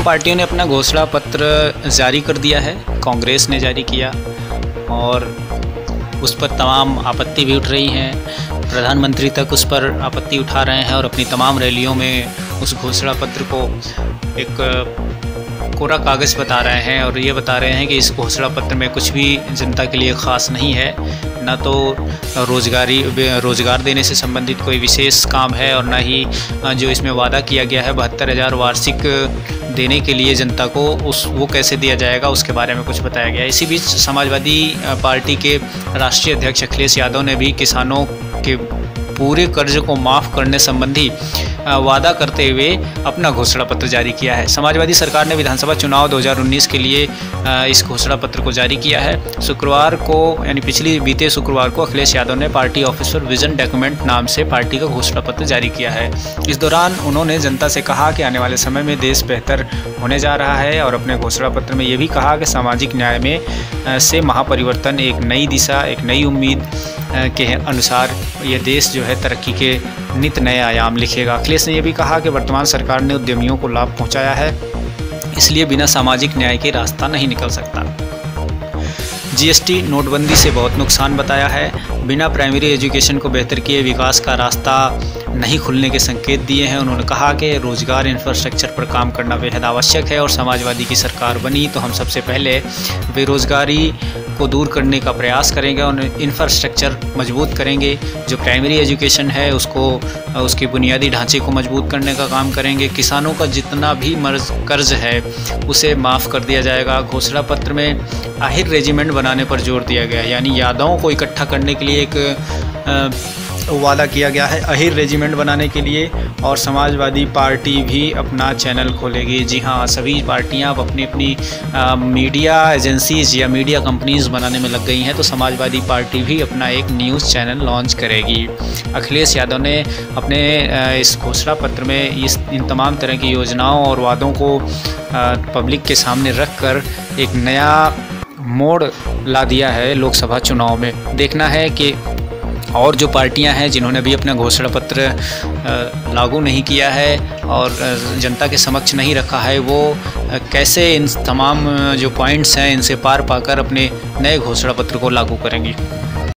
तमाम पार्टियों ने अपना घोषणा पत्र जारी कर दिया है। कांग्रेस ने जारी किया और उस पर तमाम आपत्ति भी उठ रही हैं। प्रधानमंत्री तक उस पर आपत्ति उठा रहे हैं और अपनी तमाम रैलियों में उस घोषणा पत्र को एक कोरा कागज़ बता रहे हैं और ये बता रहे हैं कि इस घोषणा पत्र में कुछ भी जनता के लिए ख़ास नहीं है। ना तो रोज़गार देने से संबंधित कोई विशेष काम है और ना ही जो इसमें वादा किया गया है 72,000 वार्षिक देने के लिए जनता को वो कैसे दिया जाएगा उसके बारे में कुछ बताया गया। इसी बीच समाजवादी पार्टी के राष्ट्रीय अध्यक्ष अखिलेश यादव ने भी किसानों के पूरे कर्ज को माफ़ करने संबंधी वादा करते हुए अपना घोषणा पत्र जारी किया है। समाजवादी सरकार ने विधानसभा चुनाव 2019 के लिए इस घोषणा पत्र को जारी किया है। शुक्रवार को यानी बीते शुक्रवार को अखिलेश यादव ने पार्टी ऑफिस पर विजन डॉक्यूमेंट नाम से पार्टी का घोषणा पत्र जारी किया है। इस दौरान उन्होंने जनता से कहा कि आने वाले समय में देश बेहतर होने जा रहा है और अपने घोषणा पत्र में ये भी कहा कि सामाजिक न्याय में से महापरिवर्तन, एक नई दिशा, एक नई उम्मीद के अनुसार ये देश जो है तरक्की के नित नए आयाम लिखेगा। अखिलेश ने यह भी कहा कि वर्तमान सरकार ने उद्यमियों को लाभ पहुंचाया है, इसलिए बिना सामाजिक न्याय के रास्ता नहीं निकल सकता। जीएसटी नोटबंदी से बहुत नुकसान बताया है। बिना प्राइमरी एजुकेशन को बेहतर किए विकास का रास्ता नहीं खुलने के संकेत दिए हैं। उन्होंने कहा कि रोज़गार इंफ्रास्ट्रक्चर पर काम करना बेहद आवश्यक है और समाजवादी की सरकार बनी तो हम सबसे पहले बेरोज़गारी को दूर करने का प्रयास करेंगे और इंफ्रास्ट्रक्चर मजबूत करेंगे। जो प्राइमरी एजुकेशन है उसके बुनियादी ढांचे को मजबूत करने का काम करेंगे। किसानों का जितना भी कर्ज है उसे माफ़ कर दिया जाएगा। घोषणा पत्र में आहिर रेजिमेंट बनाने पर जोर दिया गया है, यानी यादवों को इकट्ठा करने के लिए एक वादा किया गया है अहिर रेजिमेंट बनाने के लिए। और समाजवादी पार्टी भी अपना चैनल खोलेगी। जी हाँ, सभी पार्टियां अब अपनी अपनी मीडिया एजेंसीज या मीडिया कंपनीज बनाने में लग गई हैं, तो समाजवादी पार्टी भी अपना एक न्यूज़ चैनल लॉन्च करेगी। अखिलेश यादव ने अपने इस घोषणा पत्र में इन तमाम तरह की योजनाओं और वादों को पब्लिक के सामने रख कर एक नया मोड़ ला दिया है लोकसभा चुनाव में। देखना है कि और जो पार्टियां हैं जिन्होंने अभी अपना घोषणा पत्र लागू नहीं किया है और जनता के समक्ष नहीं रखा है, वो कैसे इन तमाम जो पॉइंट्स हैं इनसे पार पाकर अपने नए घोषणा पत्र को लागू करेंगी।